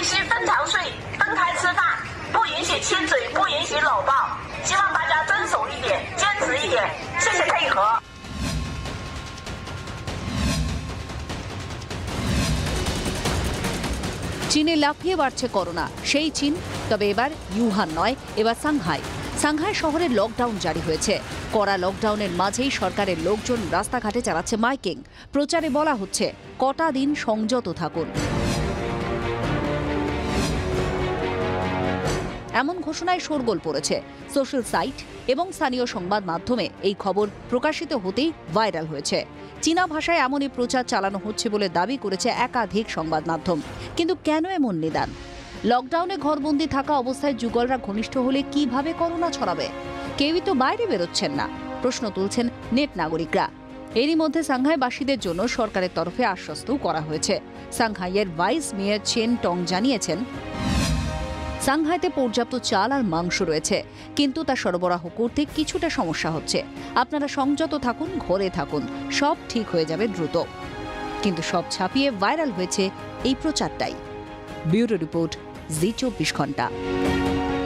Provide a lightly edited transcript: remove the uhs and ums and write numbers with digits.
须分床睡，分开吃饭，不允许亲嘴，不允许搂抱。希望大家遵守一点，坚持一点，谢谢配合。 চীনে লাফিয়ে বাড়ছে করোনা, সেই চীন, তবে এবার ইউহান নয়, এবার সাংহাই। সাংহাই শহরে লকডাউন জারি হয়েছে। কড়া লকডাউনের মাঝেই সরকারের লোকজন রাস্তাঘাটে চালাচ্ছে মাইকিং। প্রচারে বলা হচ্ছে কটা দিন সংযত থাকুন। এমন ঘোষণায় শোরগোল পড়েছে। সোশ্যাল সাইট এবং স্থানীয় সংবাদ মাধ্যমে এই খবর প্রকাশিত হতেই ভাইরাল হয়েছে। চীনা ভাষায় এমনই প্রচার চালানো হচ্ছে বলে দাবি করেছে একাধিক সংবাদ মাধ্যম। কিন্তু কেন এমন নিদান? লকডাউনে ঘরবন্দি থাকা অবস্থায় যুগলরা ঘনিষ্ঠ হলে কিভাবে করোনা ছড়াবে? কেউই তো বাইরে বেরোচ্ছেন না, প্রশ্ন তুলছেন নেট নাগরিকরা। এরই মধ্যে সাংহাইবাসীদের জন্য সরকারের তরফে আশ্বস্তও করা হয়েছে। সাংহাইয়ের ভাইস মেয়র চেন টং জানিয়েছেন, সাংহাইতে পর্যাপ্ত চাল আর মাংস রয়েছে, কিন্তু তা সরবরাহ করতে কিছুটা সমস্যা হচ্ছে। আপনারা সংযত থাকুন, ঘরে থাকুন, সব ঠিক হয়ে যাবে দ্রুত। কিন্তু সব ছাপিয়ে ভাইরাল হয়েছে এই প্রচারটাই। ব্যুরো রিপোর্ট, জি 24 ঘন্টা।